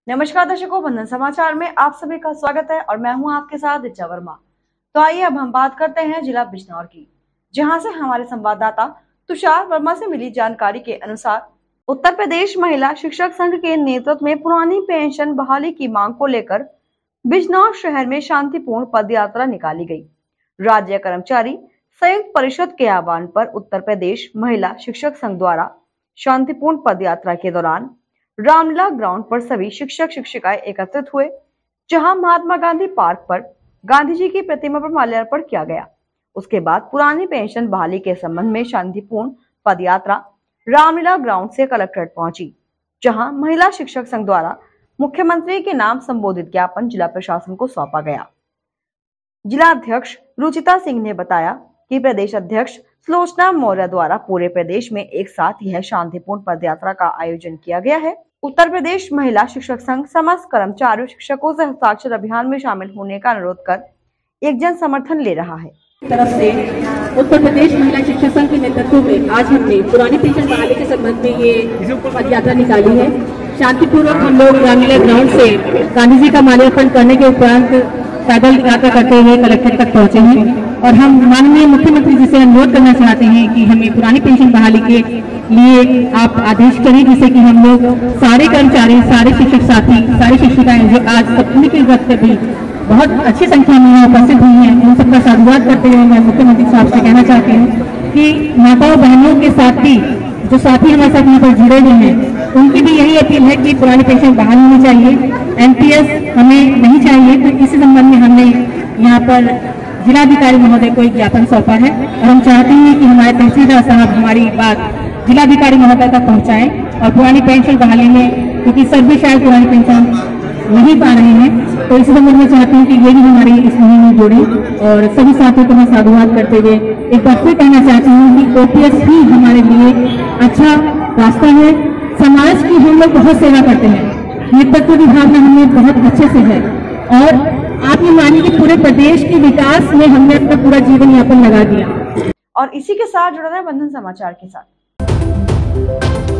नमस्कार दर्शकों, बंधन समाचार में आप सभी का स्वागत है और मैं हूं आपके साथ ऋचा वर्मा। तो आइए अब हम बात करते हैं जिला बिजनौर की, जहां से हमारे संवाददाता तुषार वर्मा से मिली जानकारी के अनुसार उत्तर प्रदेश महिला शिक्षक संघ के नेतृत्व में पुरानी पेंशन बहाली की मांग को लेकर बिजनौर शहर में शांतिपूर्ण पद यात्रा निकाली गई। राज्य कर्मचारी संयुक्त परिषद के आह्वान पर उत्तर प्रदेश महिला शिक्षक संघ द्वारा शांतिपूर्ण पद यात्रा के दौरान रामलीला ग्राउंड पर सभी शिक्षक शिक्षिकाएं एकत्रित हुए, जहां महात्मा गांधी पार्क पर गांधी जी की प्रतिमा पर माल्यार्पण किया गया। उसके बाद पुरानी पेंशन बहाली के संबंध में शांतिपूर्ण पद यात्रा रामलीला ग्राउंड से कलेक्ट्रेट पहुंची, जहां महिला शिक्षक संघ द्वारा मुख्यमंत्री के नाम संबोधित ज्ञापन जिला प्रशासन को सौंपा गया। जिला अध्यक्ष रुचिता सिंह ने बताया कि प्रदेश अध्यक्ष सुलोचना मौर्य द्वारा पूरे प्रदेश में एक साथ यह शांतिपूर्ण पद यात्रा का आयोजन किया गया है। उत्तर प्रदेश महिला शिक्षक संघ समस्त कर्मचारियों शिक्षकों से हस्ताक्षर अभियान में शामिल होने का अनुरोध कर एक जन समर्थन ले रहा है। तरफ से उत्तर प्रदेश महिला शिक्षक संघ के नेतृत्व में आज हमने पुरानी पेंशन बहाली के संबंध में ये पद यात्रा निकाली है। शांतिपूर्वक हम लोग रामलीला ग्राउंड से गांधी जी का माल्यार्पण करने के उपरांत पैदल यात्रा करते हुए कलेक्ट्रेट तक पहुंचे हैं और हम माननीय मुख्यमंत्री जी से अनुरोध करना चाहते हैं कि हमें पुरानी पेंशन बहाली के लिए आप आदेश करें, जिससे कि हम लोग सारे कर्मचारी, सारे शिक्षक साथी, सारी शिक्षिकाएं जो आज सप्तमी के व्रत पे भी बहुत अच्छी संख्या में उपस्थित हुई हैं, उन सबका साधुवाद करते हुए मैं मुख्यमंत्री साहब से कहना चाहती हूँ कि माताओं बहनों के साथी जो साथी हमारे साथ यहाँ पर जुड़े हुए हैं, उनकी भी यही अपील है कि पुरानी पेंशन बहाल होनी चाहिए, एनपीएस हमें नहीं चाहिए। तो इसी संबंध में हमने यहाँ पर जिलाधिकारी महोदय को एक ज्ञापन सौंपा है और हम चाहते हैं कि हमारे तहसीलदार साहब हमारी बात जिलाधिकारी महोदय तक पहुँचाएं और पुरानी पेंशन बहाली में, क्योंकि सब भी शायद पुरानी पेंशन नहीं पा रहे हैं, तो इसी संबंध में चाहती हूँ कि ये भी हमारी इस मुहिम में जुड़े और सभी साथियों को मैं साधुवाद करते हुए एक बार फिर कहना चाहती हूँ कि ओपीएस ही हमारे लिए अच्छा रास्ता है। समाज की हम लोग बहुत सेवा करते हैं, नेतृत्व की भावना हमें बहुत अच्छे से है और आप ये मानिए कि पूरे प्रदेश के विकास में हमने अपना पूरा जीवन यापन लगा दिया। और इसी के साथ जुड़ा है बंधन समाचार के साथ।